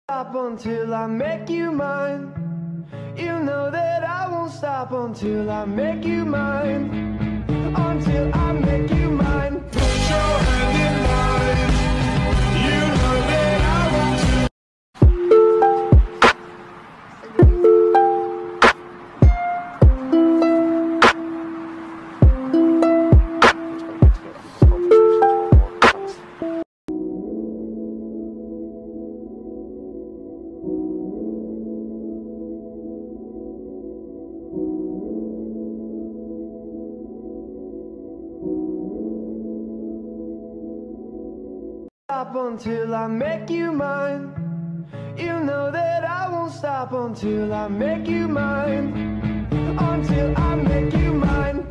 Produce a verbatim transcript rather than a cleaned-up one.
Stop until I make you mine. You know that I won't stop until I make you mine. Until I make you mine. Put your hand in mine. You know that I want to. Stop until I make you mine. You know that I won't stop until I make you mine. Until I make you mine.